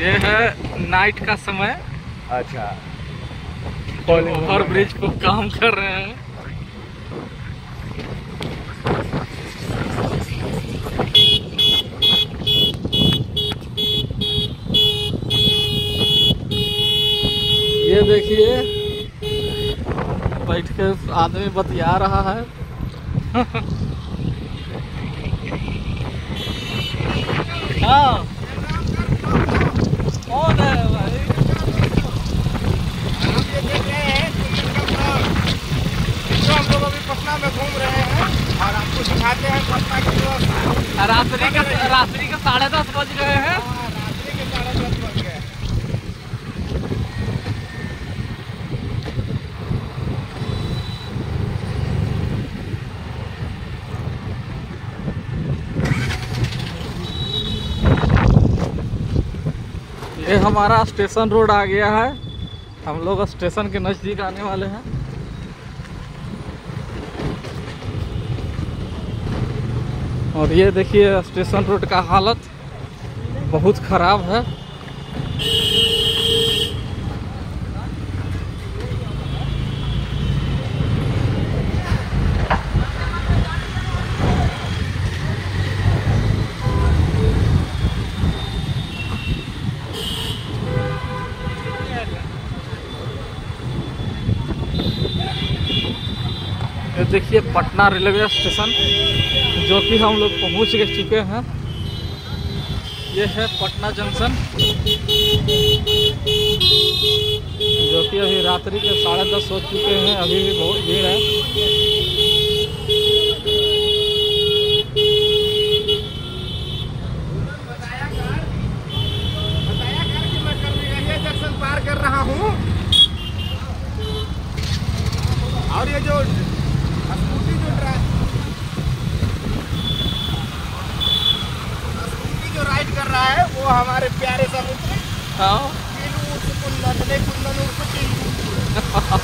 ये है नाइट का समय। अच्छा, ओवर ब्रिज को काम कर रहे हैं। ये देखिए बैठ के आदमी बतिया रहा है। हाँ कौन है भाई? हम लोग अभी पटना में घूम रहे हैं और आपको दिखाते हैं पटना की व्यवस्था। रात्रि के 10:30 बज गए हैं। रात्रि के 10:30 बज गए। ये हमारा स्टेशन रोड आ गया है। हम लोग स्टेशन के नज़दीक आने वाले हैं। और ये देखिए स्टेशन रोड का हालत बहुत ख़राब है। ये देखिए पटना रेलवे स्टेशन जो कि हम लोग पहुंच चुके हैं। ये है पटना जंक्शन जो कि अभी रात्रि के 10:30 हो चुके हैं। अभी भी बहुत भीड़ है। बताया कर कि मैं रेलवे जंक्शन पार कर रहा हूँ। और ये जो स्कूटी जो राइड कर रहा है वो हमारे प्यारे सा मित्र हाँ कुंदन उर्फ टिल्लू।